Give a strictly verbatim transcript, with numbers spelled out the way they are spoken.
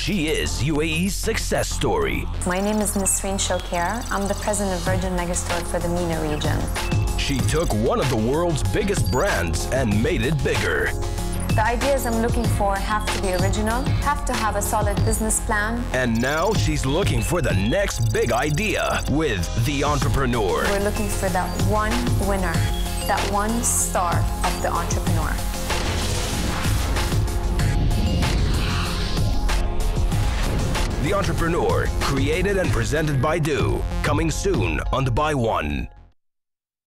she is U A E's success story. My name is Nisreen Shocair. I'm the president of Virgin Megastore for the MENA region. She took one of the world's biggest brands and made it bigger. The ideas I'm looking for have to be original, have to have a solid business plan. And now she's looking for the next big idea with The Entrepreneur. We're looking for that one winner, that one star of The Entrepreneur. The Entrepreneur, created and presented by Do, coming soon on Dubai One.